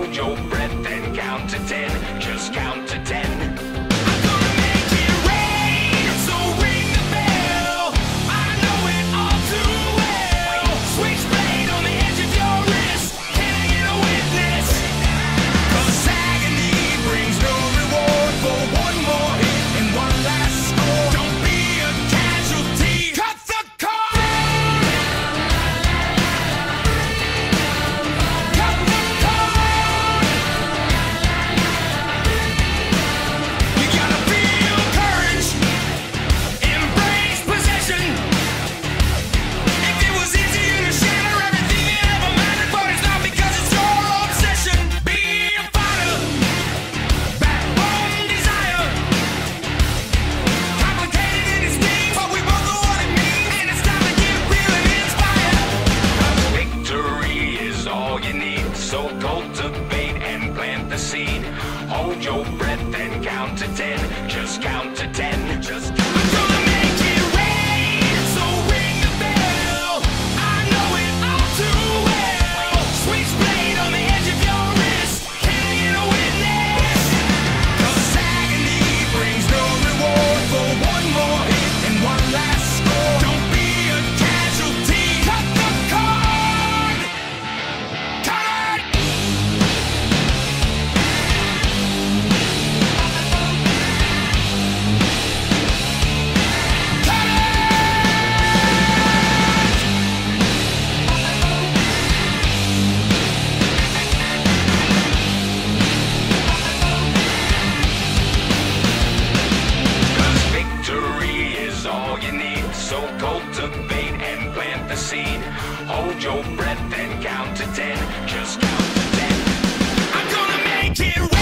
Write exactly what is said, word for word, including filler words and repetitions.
Hold your breath and count to ten. Just count to ten. So cultivate and plant the seed. Hold your breath and count to ten. Just count to ten. Just count. I'm gonna make it rain, so ring the bell. I know it all too well. Switchblade on the edge of your wrist. Can I get a witness? 'Cause agony brings no reward for one more hit and one last score. Don't be a casualty. Cut the cord. Cut it. So cultivate and plant the seed. Hold your breath and count to ten. Just count to ten. I'm gonna make it